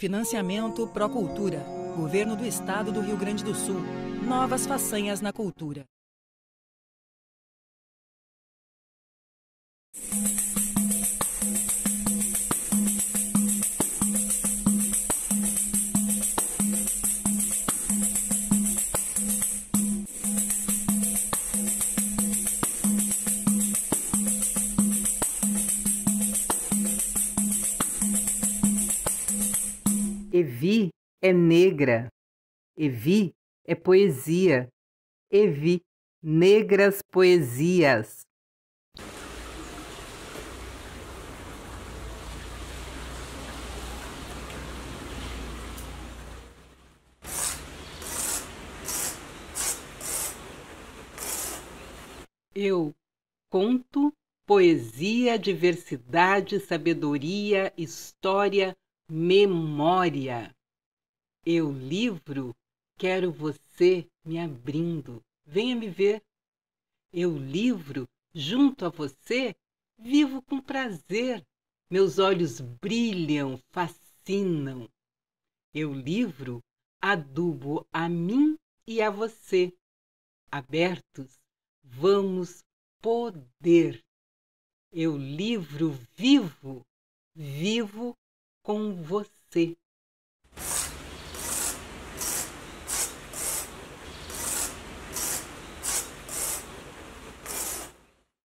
Financiamento Procultura. Governo do Estado do Rio Grande do Sul. Novas façanhas na cultura. Evi é negra, Evi é poesia, Evi, negras poesias. Eu conto, poesia, diversidade, sabedoria, história, memória. Eu livro, quero você me abrindo. Venha me ver. Eu livro, junto a você, vivo com prazer. Meus olhos brilham, fascinam. Eu livro, adubo a mim e a você. Abertos, vamos poder. Eu livro, vivo, vivo com você.